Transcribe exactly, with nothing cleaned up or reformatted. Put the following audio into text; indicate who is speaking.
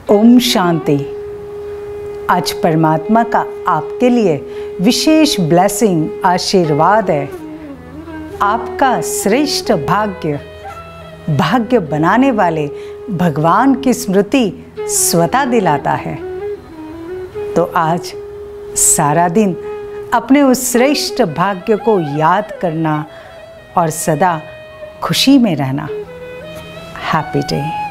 Speaker 1: ओम शांति। आज परमात्मा का आपके लिए विशेष ब्लेसिंग आशीर्वाद है। आपका श्रेष्ठ भाग्य भाग्य बनाने वाले भगवान की स्मृति स्वतः दिलाता है। तो आज सारा दिन अपने उस श्रेष्ठ भाग्य को याद करना और सदा खुशी में रहना। Happy day.